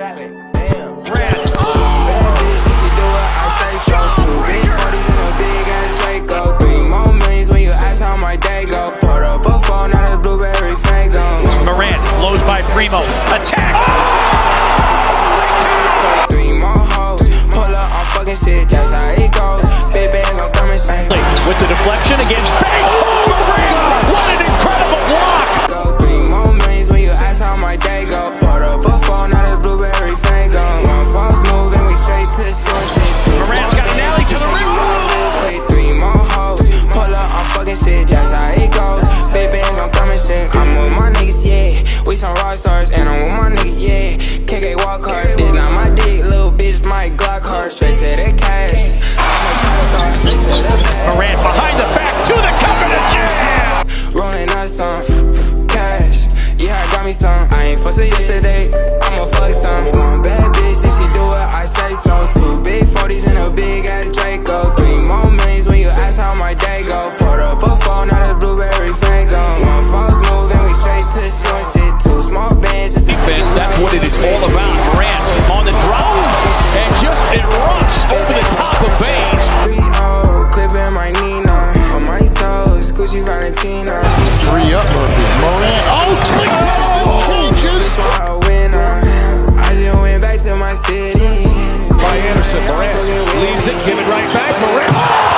silent. Damn. Brad. Bad bitch, and she do what I say so. 2 big 40s and a big ass Draco. 3 more millions when you ask how my day go. Put up a phone, now the blueberry fango. Morant blows by Primo. Attack! 3 more hoes, pull up on fucking shit, that's how it goes. Big bands, I'm coming same. With the deflection against Bang! Oh, Morant! What an incredible block! 3 more millions when you ask how my day go. Put up a phone, now the blueberry fango. One false move and we straight to the short shit. Morant's got an alley to the rim. 3 more hoes, pull up on fucking shit, that's how it goes. Big bands, I'm coming shit. I'm with my niggas, yeah. We some rock stars, and I'm with my niggas, yeah. KK walk hard, this not my dick, little bitch, my Glock hard. Straight to the cash. I'm a shot star, straight to the back. Morant behind the back to the cup and a jam! Rolling us some cash. Yeah, I got me some. I ain't fussing yesterday, I'ma fuck some. One bad bitch, and she do what I say so. 2 big 40s and a big ass Draco. 3 more millions when you ask how my day go. Put up a phone, now the blueberry fango. One false move and we straight to the short shit. 2 small bands, just Defense, that's what it is all about. Morant on the drive and just erupts over the top of Baines. 3-0, clipping my Nina. On my toes, Gucci Valentina. 3 up, Murphy. Morant. Oh, changes. A winner. I just went back to my city. By Anderson, Morant leaves it, give it right back. Morant.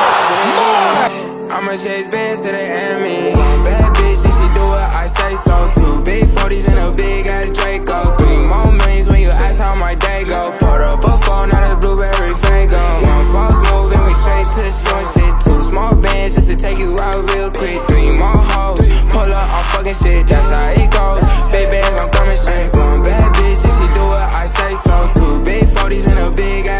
I'ma chase bands to the enemy. Bad bitch, and she do what I say so. 2 big 40s and a big ass Draco. 3 more millions when you ask how my day go. Put up a phone, now the blueberry fango. One false move and we straight to the short shit. 2 small bands just to take you out real quick. 3 more hoes, pull up on fucking shit, that's how it goes. Big bands, I'm coming straight. One bad bitch, and she do what I say so. 2 big 40s and a big